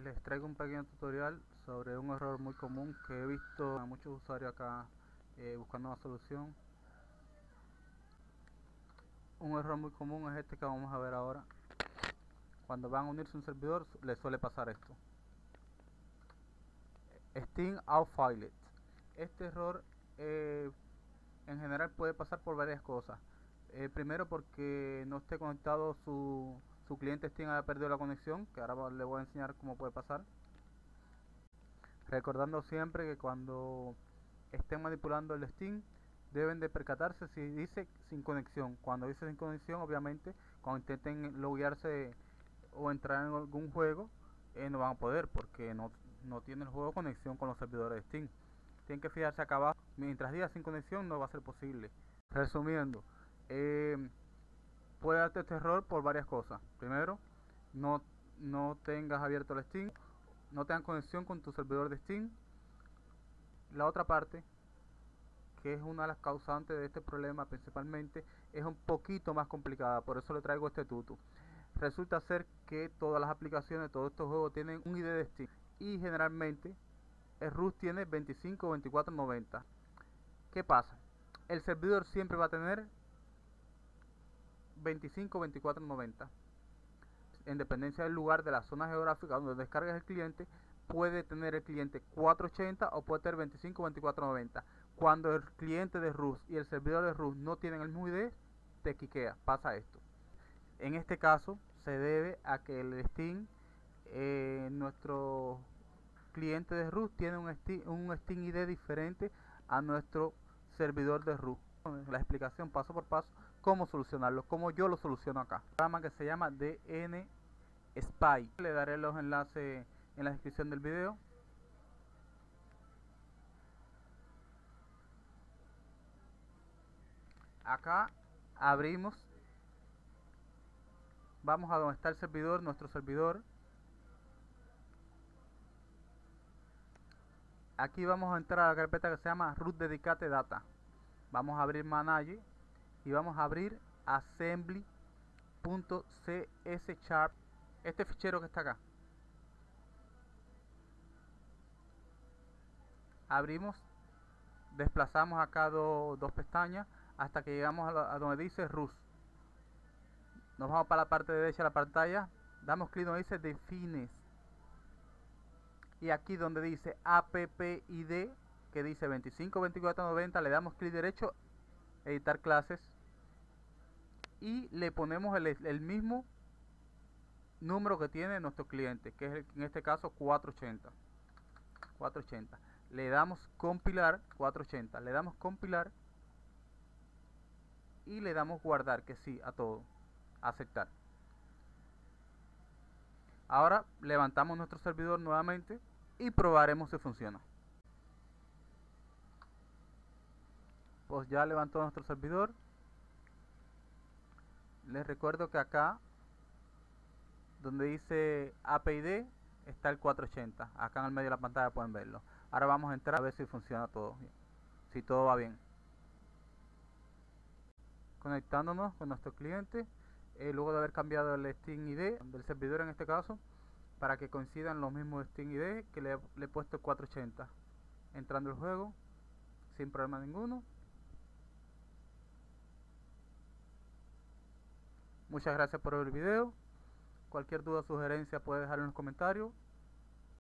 Les traigo un pequeño tutorial sobre un error muy común que he visto a muchos usuarios acá buscando una solución. Un error muy común es este que vamos a ver ahora. Cuando van a unirse a un servidor les suele pasar esto: Steam out failed. Este error en general puede pasar por varias cosas. Primero, porque no esté conectado su cliente Steam, haya perdido la conexión, que ahora le voy a enseñar cómo puede pasar. Recordando siempre que cuando estén manipulando el Steam deben de percatarse si dice sin conexión. Cuando dice sin conexión, obviamente cuando intenten loguearse o entrar en algún juego no van a poder, porque no tiene el juego conexión con los servidores de Steam. Tienen que fijarse acá abajo. Mientras diga sin conexión no va a ser posible. Resumiendo, puede darte este error por varias cosas. Primero, no tengas abierto el Steam, no tengas conexión con tu servidor de Steam. La otra parte, que es una de las causantes de este problema principalmente, es un poquito más complicada, por eso le traigo este tuto. Resulta ser que todas las aplicaciones, todos estos juegos tienen un ID de Steam, y generalmente el RUS tiene 25 o 2490. ¿Qué pasa? El servidor siempre va a tener 25 o 2490. En dependencia del lugar, de la zona geográfica donde descargues el cliente, puede tener el cliente 480 o puede tener 25 o 2490. Cuando el cliente de RUS y el servidor de RUS no tienen el mismo ID, te quiquea, pasa esto. En este caso se debe a que el Steam, nuestro cliente de RUS tiene un Steam ID diferente a nuestro servidor de RUS. La explicación paso por paso cómo solucionarlo, como yo lo soluciono acá. Un programa que se llama DN Spy. Le daré los enlaces en la descripción del video. Acá abrimos, vamos a donde está el servidor, nuestro servidor. Aquí vamos a entrar a la carpeta que se llama root dedicate data. Vamos a abrir Manage y vamos a abrir assembly.cs sharp, este fichero que está acá. Abrimos, desplazamos acá dos pestañas hasta que llegamos a donde dice RUS. Nos vamos para la parte derecha de la pantalla, damos clic donde dice Defines, y aquí donde dice AppID, que dice 252490, le damos clic derecho, editar clases, y le ponemos el mismo número que tiene nuestro cliente, que es en este caso 480. Le damos compilar, 480, le damos compilar y le damos guardar, que sí, a todo, aceptar. Ahora levantamos nuestro servidor nuevamente y probaremos si funciona. Pues ya levantó nuestro servidor. Les recuerdo que acá donde dice API-ID está el 480. Acá en el medio de la pantalla pueden verlo. Ahora vamos a entrar a ver si funciona todo, si todo va bien. Conectándonos con nuestro cliente, luego de haber cambiado el Steam ID del servidor en este caso, para que coincidan los mismos Steam ID, que le he puesto 480. Entrando al juego sin problema ninguno. Muchas gracias por ver el video. Cualquier duda o sugerencia puede dejar en los comentarios.